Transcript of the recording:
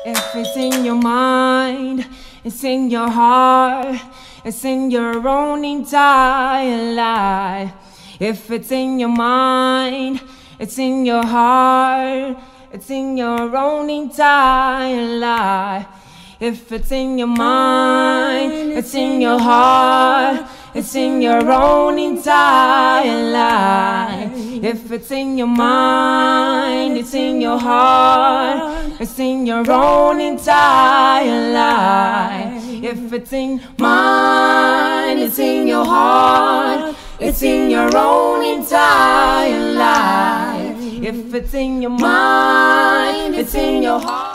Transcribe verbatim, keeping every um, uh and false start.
If it's in your mind, it's in your heart, it's in your own entire life. If it's in your mind, it's in your heart, it's in your own entire life. If it's in your mind, it's in your heart, it's in your own entire life. If it's in your mind, it's in your heart, it's in your own entire life. If it's in mind, it's in your heart, it's in your own entire life. If it's in your mind, it's in your heart.